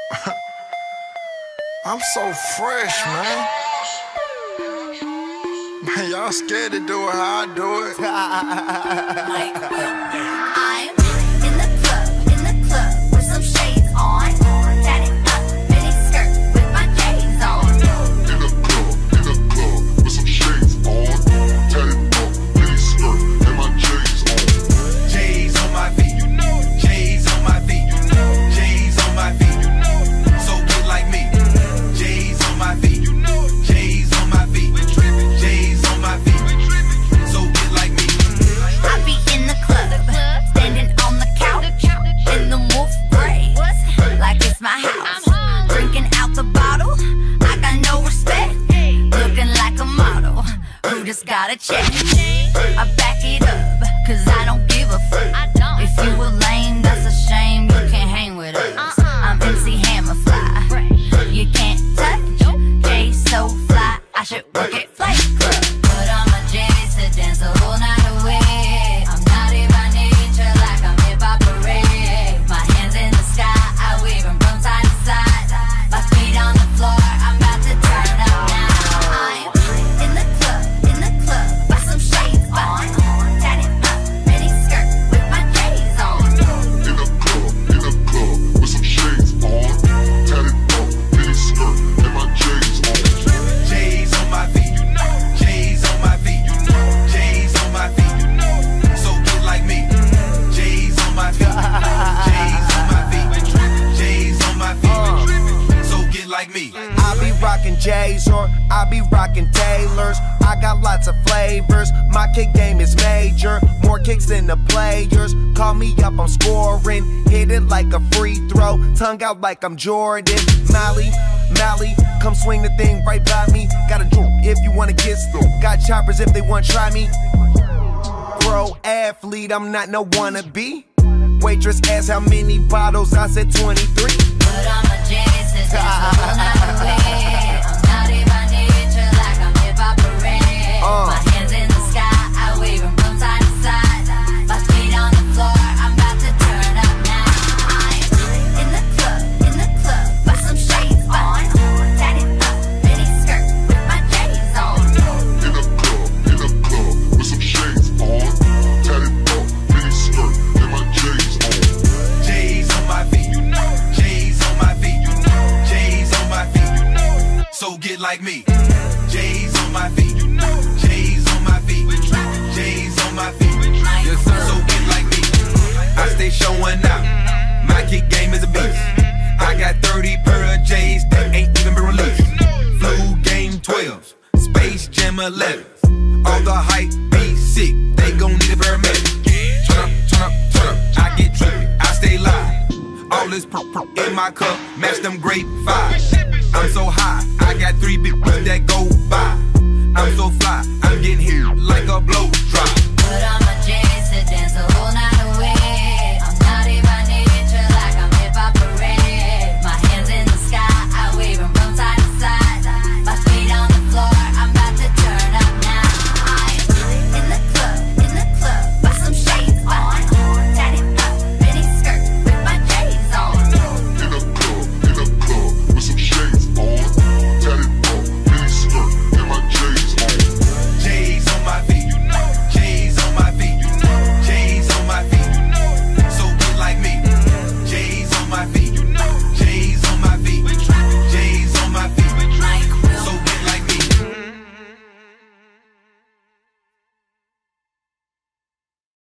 I'm so fresh, man. Man, y'all scared to do it how I do it. I'm in the club with some shades on. Tatted up, mini skirt with my J's on. In the club with some shades on. Tatted up, mini skirt and my J's on. J's on my feet, you know it. J's on my feet, you know it. J's on my feet, you know it. So get like me. J's on my feet, you know it. J's on my feet. J's on my feet. So get like me. I be in the club, standing on the couch, in the wolf gray, like it's my house. Drinking out the bottle, I got no respect. Looking like a model, who just got a check. I back it up, cause I don't give a fuck. If you were lame, that's a shame, you can't hang with us. I'm MC Hammerfly, you can't touch. Jay so fly, I should work at Flight Club. Put on my J's to dance the whole night away. I'm naughty by nature, like I'm hip-hop parade. My hands in the sky, I wave them from side to side. My feet on the floor, I'm about to turn up now. I'm in the club, with some shades on. Tatted up, mini skirt with my J's on. In the club with some shades on. Tatted up, mini skirt and my J's on. J's on my feet, you know. J's on my feet, you know. J's on my feet, you know. So get like me. J's on my feet. J's on my feet. J's on my feet. So get like me. I be rockin' J's or I be rockin' Taylors. I got lots of flavors. My kick game is major. More kicks than the players. Call me up, I'm scoring. Hit it like a free throw. Tongue out like I'm Jordan. Miley, come swing the thing right by me. Got a drink if you wanna get slow. Got choppers if they wanna try me. Pro athlete, I'm not no wannabe. Waitress asked how many bottles, I said 23. Put on my J's to dance the whole night away. I'm naughty by nature, like I'm hip-hop parade. My hands in the sky, I wave them from side to side. My feet on the floor, I'm about to turn up now. I'm in the club, with some shades on. Tatted up, mini skirt with my J's on. In the club with some shades on. Tatted up, mini skirt and my J's on. J's on my feet, you know. J's on my feet, you know. J's on my feet, you know. So get like me. J's on my feet, you know. J's on my feet. J's on my feet. Yes, sir. So get like me. I stay showing out. My kick game is a beast. I got 30 pair of J's that ain't even been released. Flu game 12s, Space Jam 11s. All the hype be sick, they gon' need a paramedic. Turn up, I get trippy, I stay live. All this purp in my cup, match them grape vibes. I'm so high, I got 3 big ones that go by. I'm so fly, I'm getting here like a blow drop. Put on my J's to dance the whole night